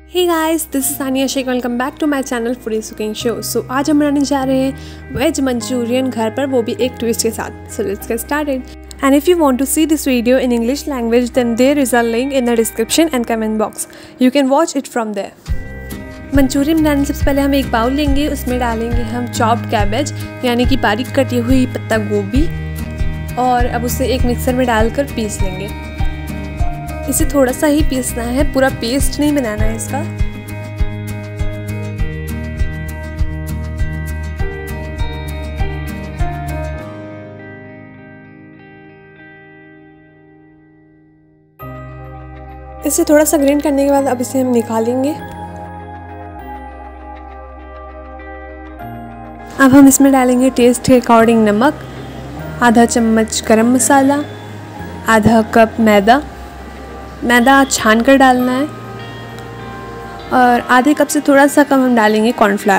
Hey guys, this is Sania Shaikh. Welcome back to my channel foodies cooking show. So आज हम बनाने जा रहे हैं वेज मंचूरियन घर पर, वो भी एक ट्विस्ट के साथ। So let's get started. And if you want to see this video in English language then there is a link in the description and comment box. You can watch it from there. Manchurian बनाने से पहले हम एक bowl लेंगे, उसमें डालेंगे हम chopped cabbage यानी कि बारीक कटी हुई पत्ता गोभी, और अब उसे एक मिक्सर में डालकर पीस लेंगे। इसे थोड़ा सा ही पीसना है, पूरा पेस्ट नहीं बनाना है इसका। इसे थोड़ा सा ग्राइंड करने के बाद अब इसे हम निकालेंगे। अब हम इसमें डालेंगे टेस्ट के अकॉर्डिंग नमक, आधा चम्मच गरम मसाला, आधा कप मैदा छान कर डालना है, और आधे कप से थोड़ा सा कम हम डालेंगे कॉर्नफ्लावर।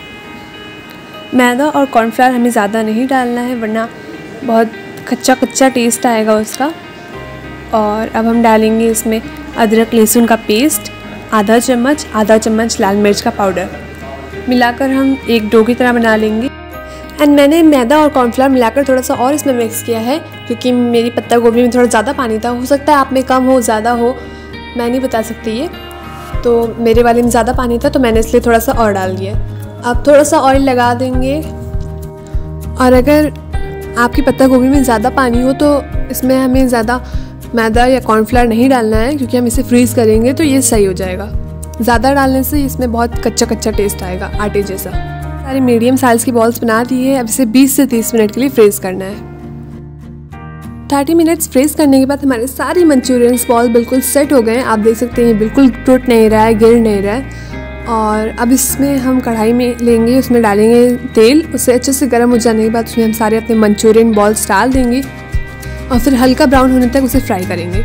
मैदा और कॉर्नफ्लावर हमें ज़्यादा नहीं डालना है वरना बहुत कच्चा टेस्ट आएगा उसका। और अब हम डालेंगे इसमें अदरक लहसुन का पेस्ट आधा चम्मच लाल मिर्च का पाउडर, मिलाकर हम एक डो की तरह बना लेंगे। एंड मैंने मैदा और कॉर्नफ्लावर मिलाकर थोड़ा सा और इसमें मिक्स किया है, क्योंकि मेरी पत्ता गोभी में थोड़ा ज़्यादा पानी था। हो सकता है आप में कम हो ज़्यादा हो, मैं नहीं बता सकती ये, तो मेरे वाले में ज़्यादा पानी था तो मैंने इसलिए थोड़ा सा और डाल दिया। अब थोड़ा सा ऑयल लगा देंगे, और अगर आपकी पत्ता गोभी में ज़्यादा पानी हो तो इसमें हमें ज़्यादा मैदा या कॉर्नफ्लावर नहीं डालना है, क्योंकि हम इसे फ्रीज़ करेंगे तो ये सही हो जाएगा। ज़्यादा डालने से इसमें बहुत कच्चा टेस्ट आएगा, आटे जैसा। सारी मीडियम साइज़ की बॉल्स बना दी है। अब इसे 20 से 30 मिनट के लिए फ्रीज करना है। 30 मिनट्स फ्रीज करने के बाद हमारे सारी मंचूरियन बॉल बिल्कुल सेट हो गए हैं। आप देख सकते हैं बिल्कुल टूट नहीं रहा है, गिर नहीं रहा है। और अब इसमें हम कढ़ाई में लेंगे, उसमें डालेंगे तेल। उसे अच्छे से गर्म हो जाने के बाद उसमें हम सारे अपने मंचूरियन बॉल्स डाल देंगे, और फिर हल्का ब्राउन होने तक उसे फ्राई करेंगे।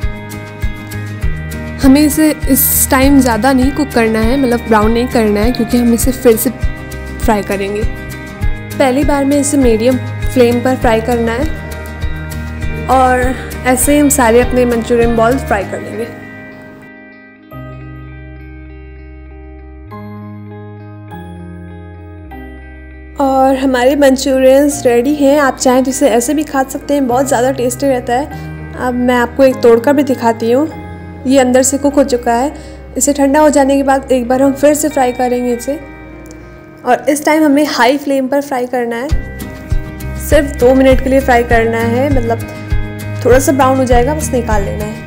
हमें इसे इस टाइम ज़्यादा नहीं कुक करना है, मतलब ब्राउन नहीं करना है, क्योंकि हम इसे फिर से फ्राई करेंगे। पहली बार में इसे मीडियम फ्लेम पर फ्राई करना है, और ऐसे ही हम सारे अपने मंचूरियन बॉल्स फ्राई कर लेंगे। और हमारे मंचूरियंस रेडी हैं। आप चाहें तो इसे ऐसे भी खा सकते हैं, बहुत ज़्यादा टेस्टी रहता है। अब मैं आपको एक तोड़कर भी दिखाती हूँ। ये अंदर से कुक हो चुका है। इसे ठंडा हो जाने के बाद एक बार हम फिर से फ्राई करेंगे इसे, और इस टाइम हमें हाई फ्लेम पर फ्राई करना है। सिर्फ 2 मिनट के लिए फ्राई करना है, मतलब थोड़ा सा ब्राउन हो जाएगा बस निकाल लेना है।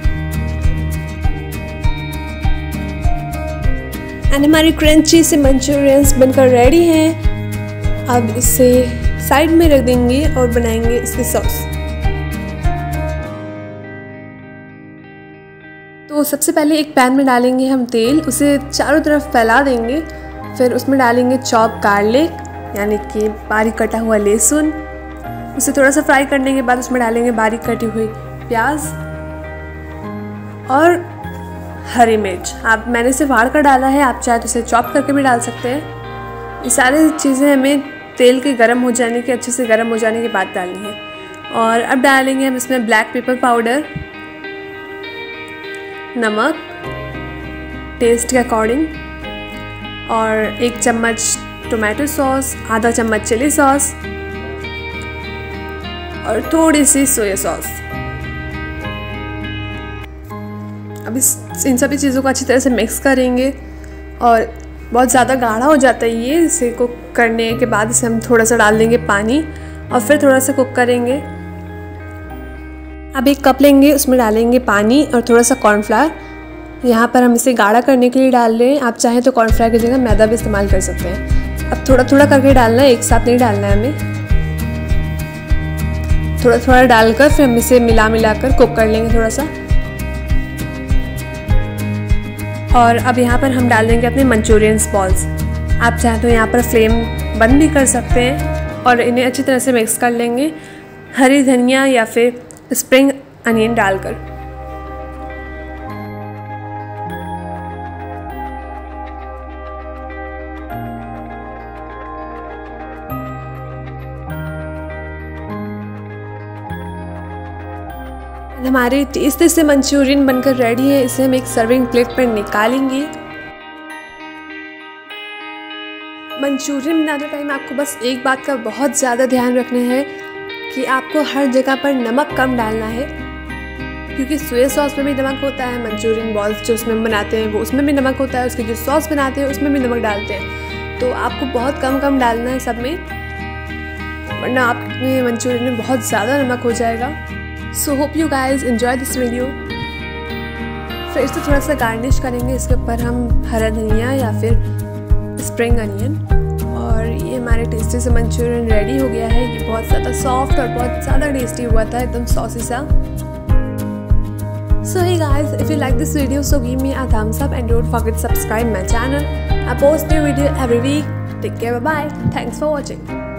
एंड हमारी क्रंची से मंचूरियंस बनकर रेडी हैं। अब इसे साइड में रख देंगे और बनाएंगे इसकी सॉस। तो सबसे पहले एक पैन में डालेंगे हम तेल, उसे चारों तरफ फैला देंगे। फिर उसमें डालेंगे चॉप गार्लिक यानी कि बारीक कटा हुआ लहसुन। उसे थोड़ा सा फ्राई करने के बाद उसमें डालेंगे बारीक कटी हुई प्याज और हरी मिर्च। मैंने इसे फाड़ कर डाला है, आप चाहे तो इसे चॉप करके भी डाल सकते हैं। ये सारी चीज़ें हमें तेल के गर्म हो जाने के अच्छे से गर्म हो जाने के बाद डालनी है। और अब डालेंगे हम इसमें ब्लैक पेपर पाउडर, नमक टेस्ट के अकॉर्डिंग, और 1 चम्मच टोमेटो सॉस, आधा चम्मच चिली सॉस, और थोड़ी सी सोया सॉस। अब इन सभी चीज़ों को अच्छी तरह से मिक्स करेंगे, और बहुत ज़्यादा गाढ़ा हो जाता है ये। इसे कुक करने के बाद इसे हम थोड़ा सा डाल देंगे पानी, और फिर थोड़ा सा कुक करेंगे। अब एक कप लेंगे, उसमें डालेंगे पानी और थोड़ा सा कॉर्नफ्लावर। यहाँ पर हम इसे गाढ़ा करने के लिए डाल रहे हैं। आप चाहें तो कॉर्नफ्लावर की जगह मैदा भी इस्तेमाल कर सकते हैं। अब थोड़ा थोड़ा करके डालना है, एक साथ नहीं डालना है हमें। थोड़ा थोड़ा डालकर फिर हम इसे मिला कर कुक कर लेंगे थोड़ा सा। और अब यहाँ पर हम डाल देंगे अपने मंचूरियन बॉल्स। आप चाहें तो यहाँ पर फ्लेम बंद भी कर सकते हैं, और इन्हें अच्छी तरह से मिक्स कर लेंगे हरी धनिया या फिर स्प्रिंग अनियन डालकर। हमारे टेस्टी से मंचूरियन बनकर रेडी है। इसे हम एक सर्विंग प्लेट पर निकालेंगे मंचूरियन बनाते टाइम आपको बस एक बात का बहुत ज़्यादा ध्यान रखना है कि आपको हर जगह पर नमक कम डालना है, क्योंकि सोया सॉस में भी नमक होता है, मंचूरियन बॉल्स जो उसमें हम बनाते हैं वो उसमें भी नमक होता है, उसकी जो सॉस बनाते हैं उसमें भी नमक डालते हैं। तो आपको बहुत कम डालना है सब में, वरना आपके मंचूरियन में बहुत ज़्यादा नमक हो जाएगा। So hope you guys enjoy this video. फिर से थोड़ा सा गार्निश करेंगे इसके ऊपर हम हरा धनिया या फिर स्प्रिंग अनियन। और ये हमारे टेस्टी से मंचूरियन रेडी हो गया है। ये बहुत ज़्यादा सॉफ्ट और बहुत ज़्यादा टेस्टी हुआ था, एकदम सॉसी सा। So hey guys, if you like this video, so give me a thumbs up and don't forget to subscribe my channel. I post new video every week. Take care, bye bye. Thanks for watching.